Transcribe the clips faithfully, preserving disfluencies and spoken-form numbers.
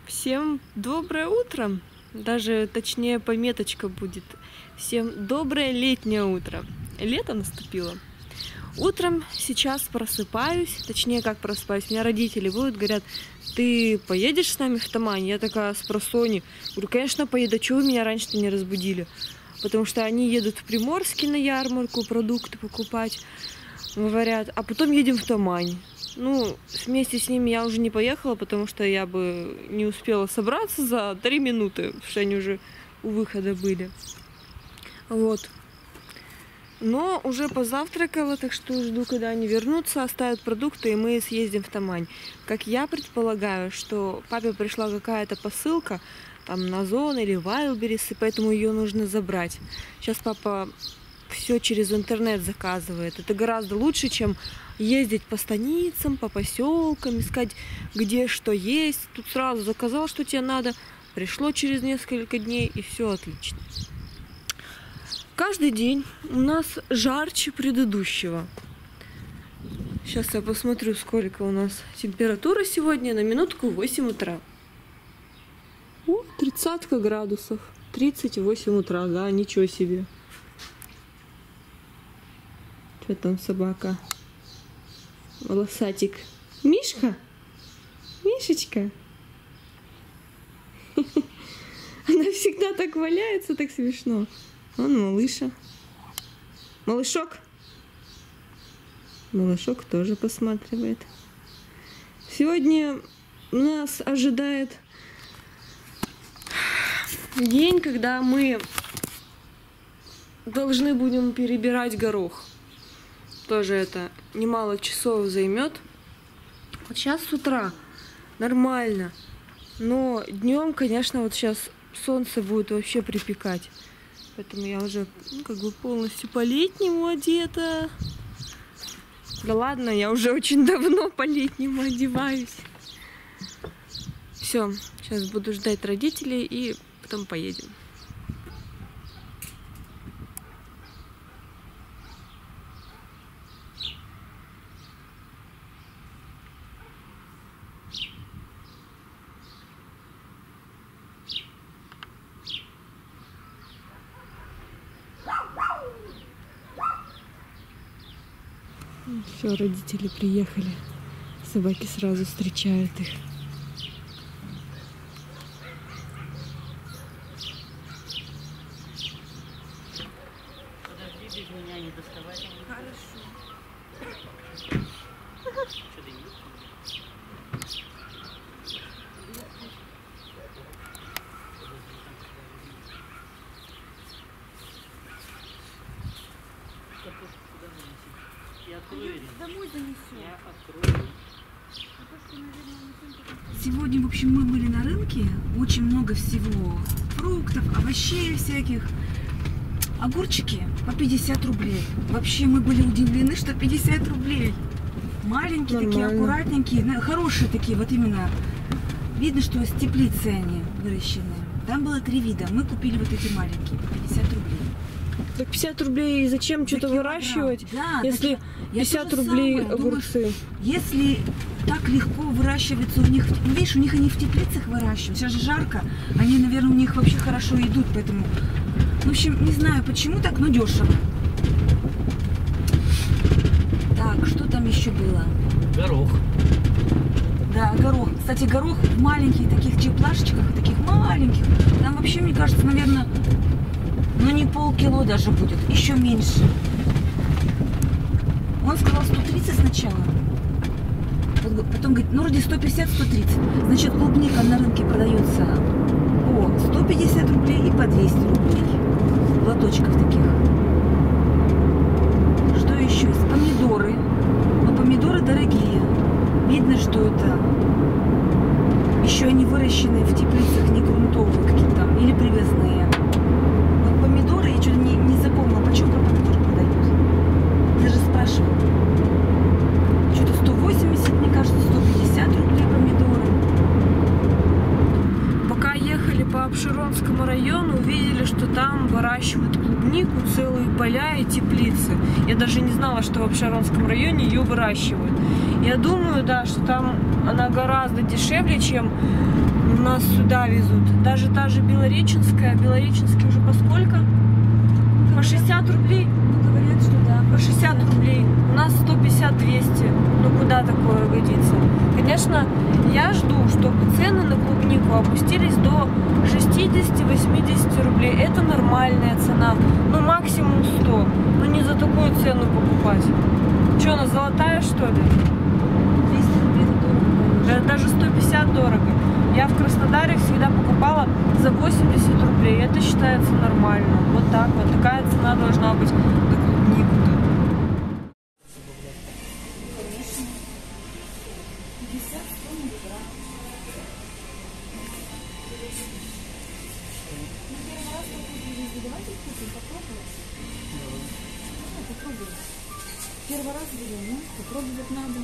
Всем доброе утро, даже точнее пометочка будет. Всем доброе летнее утро. Лето наступило. Утром сейчас просыпаюсь, точнее как просыпаюсь, меня родители будут, говорят: ты поедешь с нами в Тамань? Я такая с просони. Говорю: конечно поеду, а чего вы меня раньше-то не разбудили? Потому что они едут в Приморский на ярмарку продукты покупать, говорят, а потом едем в Тамань. Ну, вместе с ними я уже не поехала, потому что я бы не успела собраться за три минуты, потому что они уже у выхода были. Вот. Но уже позавтракала, так что жду, когда они вернутся, оставят продукты, и мы съездим в Тамань. Как я предполагаю, что папе пришла какая-то посылка, там на Озон или Wildberries, и поэтому ее нужно забрать. Сейчас папа все через интернет заказывает. Это гораздо лучше, чем ездить по станицам, по поселкам, искать, где что есть. Тут сразу заказал, что тебе надо, пришло через несколько дней, и все отлично. Каждый день у нас жарче предыдущего. Сейчас я посмотрю, сколько у нас температура сегодня. На минутку восемь утра. О, тридцатка градусов. тридцать восемь утра, да, ничего себе. Что там собака? Волосатик. Мишка? Мишечка? Она всегда так валяется, так смешно. Вон малыша. Малышок. Малышок тоже посматривает. Сегодня нас ожидает день, когда мы должны будем перебирать горох. Тоже это немало часов займет. Вот сейчас с утра нормально, но днем, конечно, вот сейчас солнце будет вообще припекать. Поэтому я уже ну, как бы полностью по-летнему одета. Да ладно, я уже очень давно по-летнему одеваюсь. Все, сейчас буду ждать родителей и потом поедем. Все, родители приехали. Собаки сразу встречают их. Подожди, без меня не доставай. Хорошо. Я открою. Домой занесу. Я открою. Сегодня, в общем, мы были на рынке. Очень много всего. Фруктов, овощей всяких. Огурчики по пятьдесят рублей. Вообще мы были удивлены, что пятьдесят рублей. Маленькие, Нормально. такие аккуратненькие, хорошие такие, вот именно. Видно, что из теплицы они выращены. Там было три вида. Мы купили вот эти маленькие по пятьдесят рублей. Так пятьдесят рублей, и зачем что-то килограмм. выращивать, Да, если так я пятьдесят тоже рублей самое огурцы? думаю, если так легко выращивается у них, ну, видишь, у них они в теплицах выращивают, сейчас же жарко, они, наверное, у них вообще хорошо идут, поэтому, в общем, не знаю почему так, но дешево. Так, что там еще было? Горох. Да, горох. Кстати, горох в маленьких таких чеплашечках, таких маленьких, там вообще, мне кажется, наверное, ну не полкило даже будет, еще меньше. Он сказал сто тридцать сначала. Потом говорит, ну вроде сто пятьдесят — сто тридцать. Значит, клубника на рынке продается по сто пятьдесят рублей и по двести рублей. Лоточков таких. Что еще есть? Помидоры. Но помидоры дорогие. Видно, что это еще они выращенные в теплицах, не грунтовые какие-то там, или привозные. Вот помидоры, я что-то не, не запомнила, почем про помидоры продают. Даже спрашивала. Что-то сто восемьдесят, мне кажется, сто пятьдесят рублей помидоры. Пока ехали по Апшеронскому району, увидели, что там выращивают клубнику, целые поля и теплицы. Я даже не знала, что в Апшеронском районе ее выращивают. Я думаю, да, что там она гораздо дешевле, чем у нас сюда везут. Даже та же Белореченская. Белореченский уже по сколько? По шестьдесят рублей. Ну, говорят, что да. По шестьдесят рублей. У нас сто пятьдесят - двести. Ну куда такое годится? Конечно, я жду, чтобы цены на клубнику опустились до шестидесяти - восьмидесяти рублей. Это нормальная цена. Ну максимум сто. Но не за такую цену покупать. Что, она золотая, что ли? двести рублей это дорого. Да, даже сто пятьдесят дорого. Я в Краснодаре всегда покупала за восемьдесят рублей. Это считается нормально. Вот так вот. Такая цена должна быть на клубнику. Первый раз берем, ну, попробовать надо.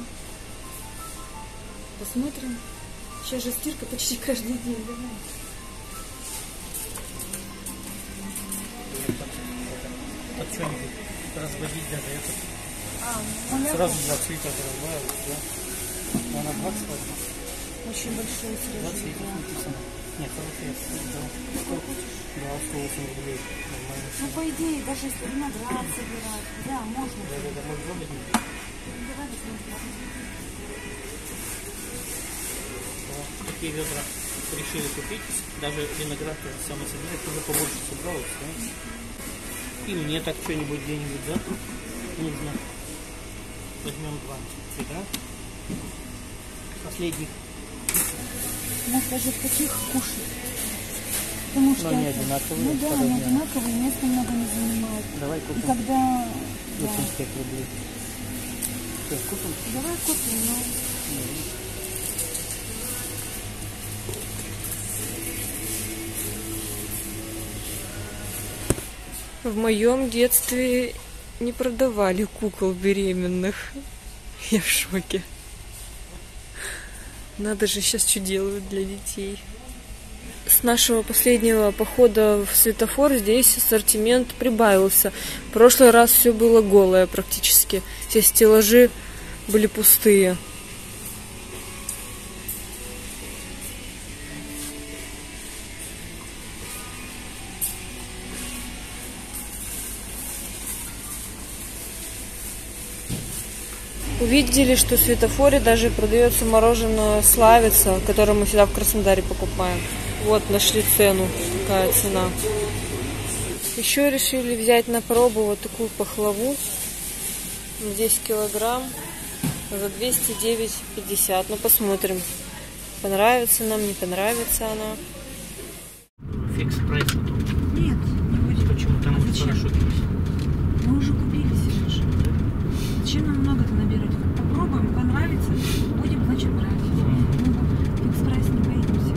Посмотрим. Сейчас же стирка почти каждый день, давай. Так что-нибудь разводить даже этот. А, Сразу двадцать литров разбавилось, да? Но она двадцать ладно. очень большой двадцать срежет. литров написано. Нет, хороший, да. Сколько хочешь? Да, сто восемь рублей. Нормально. Ну, по идее, даже если виноград собирать, да, можно. Да, да, да, может быть. Давай посмотрим. Такие ведра решили купить. Даже виноград самый собирать уже побольше собралось, да? И мне так что-нибудь где-нибудь, да? Нужно. Возьмем два ведра. Последних. У нас даже в таких кушать. Потому что Но не это- одинаковые, Ну да, по они размеру. одинаковые, места много не занимают. Давай И купим когда... Да. восемьдесят пять рублей. Что, купим? Давай купим, но... В моем детстве не продавали кукол беременных. Я в шоке. Надо же, сейчас что делают для детей. С нашего последнего похода в светофор здесь ассортимент прибавился. В прошлый раз все было голое практически. Все стеллажи были пустые. Увидели, что в светофоре даже продается мороженое Славица, которое мы всегда в Краснодаре покупаем. Вот, нашли цену. Такая цена. Еще решили взять на пробу вот такую пахлаву. десять килограмм за двести девять пятьдесят. Ну, посмотрим, понравится нам, не понравится она. Фикс прайс. Нет, не будем. Почему? Там А уже зачем? хорошо есть. Мы уже купили сейчас. Зачем нам много-то набирать? Попробуем, понравится, будем, значит, брать. Ну, фикс прайс не боимся.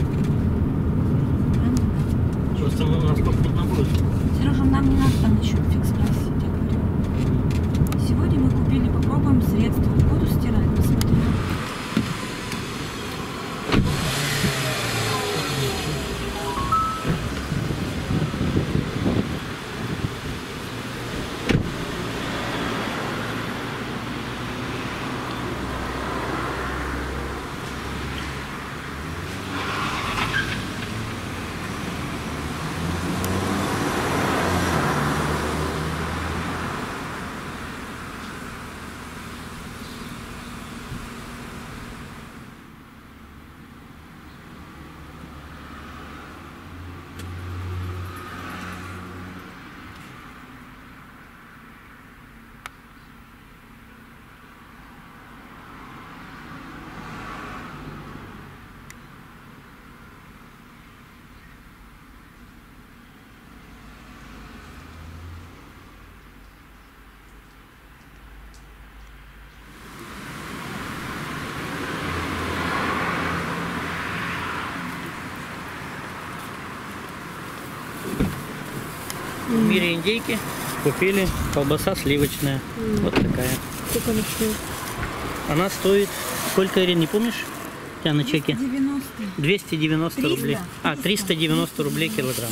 Нам не Просто у нас попутно будет. надо. Сережа, нам не надо там ничего фикс прайс, я тебе говорю. Сегодня мы купили, попробуем средства. Буду стирать, посмотрим. В мире индейки купили колбаса сливочная. М. Вот такая. Сколько она стоит? Она стоит, сколько, Ирин, не помнишь? У тебя на чеке? девяносто. двести девяносто триста. рублей. А, триста девяносто рублей килограмм.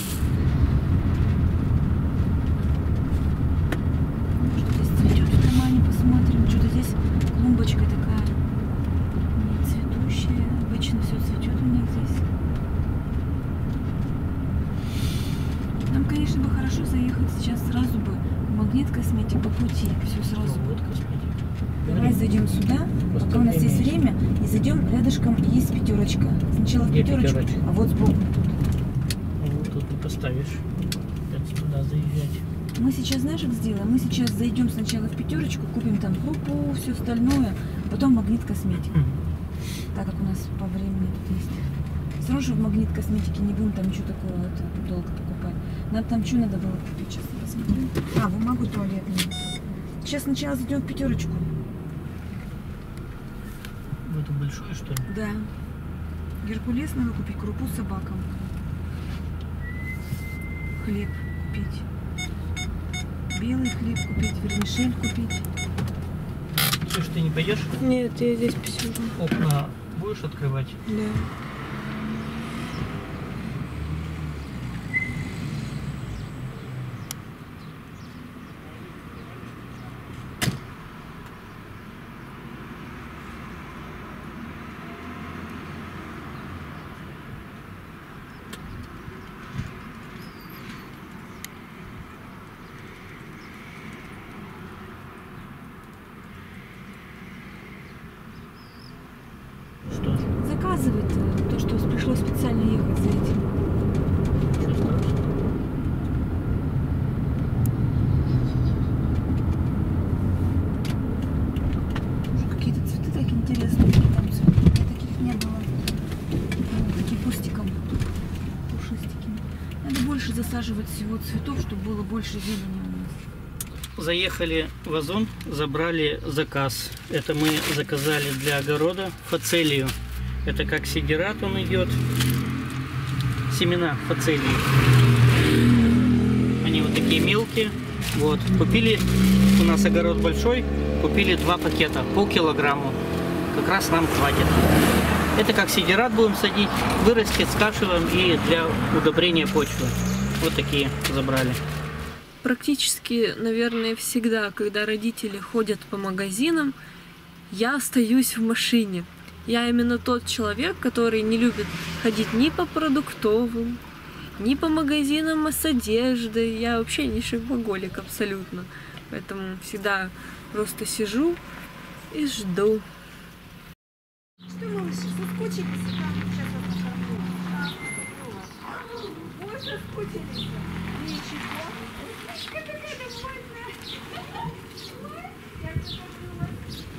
Что здесь цветет в кармане, посмотрим. Что-то здесь клумбочка такая не цветущая. Обычно все цветет у них здесь. конечно, бы хорошо заехать сейчас сразу бы в Магнит Косметик по пути. Все сразу. Вот косметика. Давай зайдем сюда, пока у нас есть время, и зайдем рядышком, есть пятерочка. Сначала в Где пятерочку, пятерочка? а вот сбоку тут. Ну, тут не поставишь. Придется туда заезжать. Мы сейчас, знаешь, как сделаем? Мы сейчас зайдем сначала в пятерочку, купим там крупу, все остальное, потом Магнит Косметик. Мгм. Так как у нас по времени тут есть. Все равно, что в Магнит Косметике не будем там ничего такого это, долго покупать. Нам там что надо было купить? Сейчас я посмотрю. А, бумагу туалетную. Сейчас сначала зайдем в пятерочку. В эту большую, что ли? Да. Геркулес надо купить, крупу собакам. Хлеб купить. Белый хлеб купить, вермишель купить. Все, что ты не пойдешь? Нет, я здесь посижу. Окна будешь открывать? Да. Что? Заказывать э, то, что пришлось специально ехать за этим. Ничего страшного. Уже какие-то цветы так интересные. Там цветов таких не было. Вот, такие кустиком. Пушистиками. Надо больше засаживать всего цветов, чтобы было больше зелени у нас. Заехали в Озон, забрали заказ. Это мы заказали для огорода фацелию. Это как сидират он идет. Семена фацелии. Они вот такие мелкие. Вот. Купили, у нас огород большой, купили два пакета, полкилограмма. Как раз нам хватит. Это как сидират будем садить, вырастет, скашиваем и для удобрения почвы. Вот такие забрали. Практически, наверное, всегда, когда родители ходят по магазинам, я остаюсь в машине. Я именно тот человек, который не любит ходить ни по продуктовым, ни по магазинам с одеждой. Я вообще не шопоголик абсолютно. Поэтому всегда просто сижу и жду. Что, малыши, соскучились? Сейчас вас накормлю. Ой, соскучились. Ничего. Мишка такая довольная. Я покажу.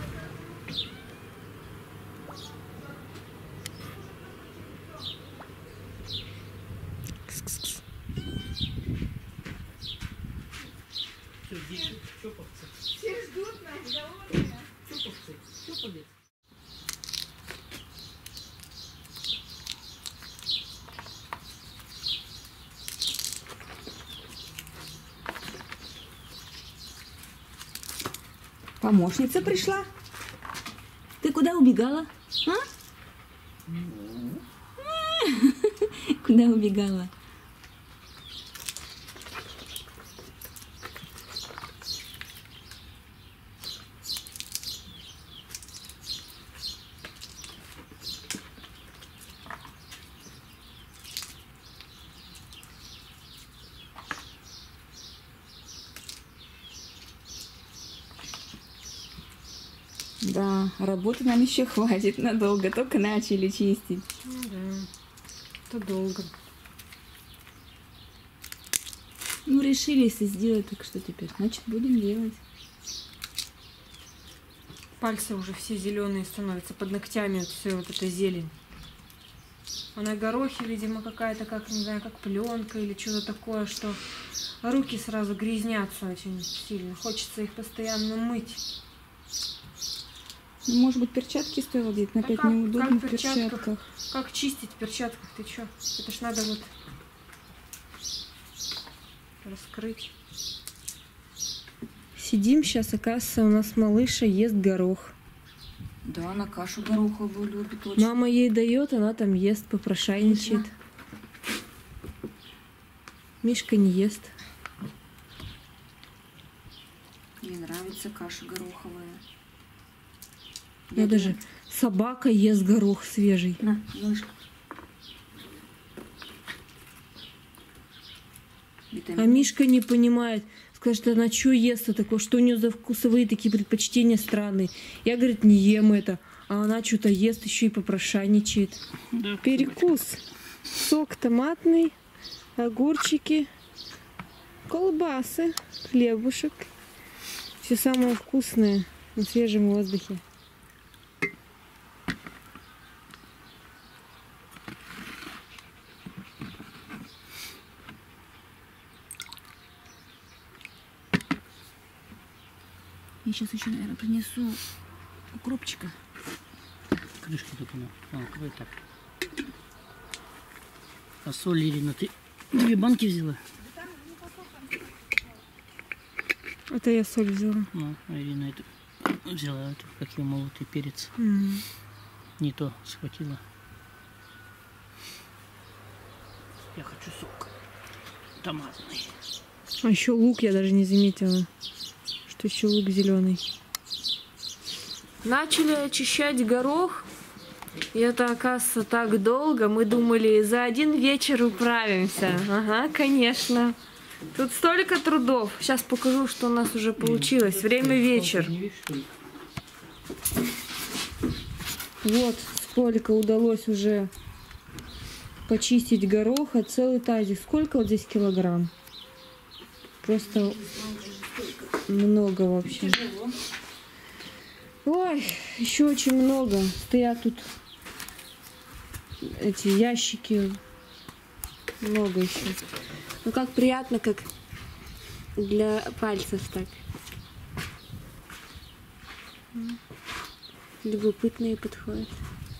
Все ждут нас, довольные. Помощница пришла. Ты куда убегала? А? Куда убегала? Да, работы нам еще хватит надолго, только начали чистить. Ну да, это долго. Ну, решили, если сделать, так что теперь? Значит, будем делать. Пальцы уже все зеленые становятся, под ногтями вот все вот эта зелень. А на горохе, видимо, какая-то, как, не знаю, как пленка или что-то такое, что руки сразу грязнятся очень сильно. Хочется их постоянно мыть. Ну, может быть, перчатки стоило одеть, но А опять как- неудобно как в перчатках. Как чистить в перчатках? Ты чё? Это ж надо вот раскрыть. Сидим сейчас, оказывается, у нас малыша ест горох. Да, на кашу гороховую любит очень. Мама ей дает, она там ест, попрошайничает. Мишка не ест. Ей нравится каша гороховая. Я даже собака ест горох свежий. На, малышка. Витамины. А Мишка не понимает. Скажет, она что ест такое, что у нее за вкусовые такие предпочтения странные. Я, говорит, не ем это. А она что-то ест, еще и попрошайничает. Да, Перекус. Сок томатный, огурчики, колбасы, хлебушек. Все самое вкусное на свежем воздухе. Я сейчас еще, наверное, принесу укропчика. Крышки только на. А, давай так. А соль, Ирина, ты две банки взяла? Это я соль взяла. Ну, а Ирина это взяла, это, как ее молотый перец. Mm. Не то схватила. Я хочу сок томатный. А еще лук я даже не заметила, что еще лук зеленый. Начали очищать горох. И это, оказывается, так долго. Мы думали, за один вечер управимся. Ага, конечно. Тут столько трудов. Сейчас покажу, что у нас уже получилось. Время вечер. Вот сколько удалось уже почистить гороха. Целый тазик. Сколько вот здесь килограмм? Просто много вообще. Ой, еще очень много. Стоят тут эти ящики. Много еще. Ну как приятно, как для пальцев так. Любопытные подходят.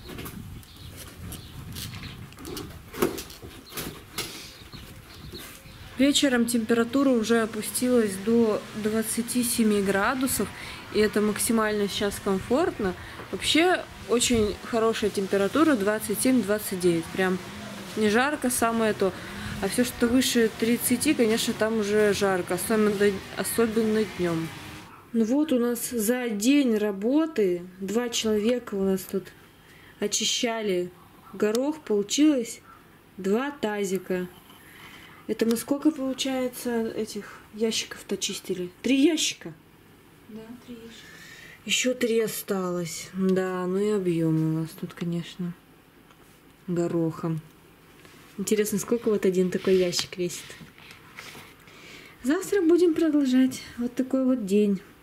Вечером температура уже опустилась до двадцати семи градусов. И это максимально сейчас комфортно. Вообще очень хорошая температура двадцать семь — двадцать девять. Прям не жарко, самое то. А все, что выше тридцати, конечно, там уже жарко. Особенно, особенно днем. Ну вот у нас за день работы два человека у нас тут очищали горох. Получилось два тазика. Это мы сколько, получается, этих ящиков-то чистили? Три ящика? Да, три ящика. Еще три осталось. Да, ну и объем у нас тут, конечно, горохом. Интересно, сколько вот один такой ящик весит? Завтра будем продолжать. Вот такой вот день.